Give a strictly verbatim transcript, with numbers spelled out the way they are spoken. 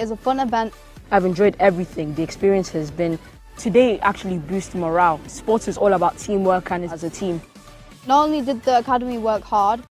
was a fun event. I've enjoyed everything. The experience has been, today actually boosts morale. Sports is all about teamwork and as a team. Not only did the academy work hard,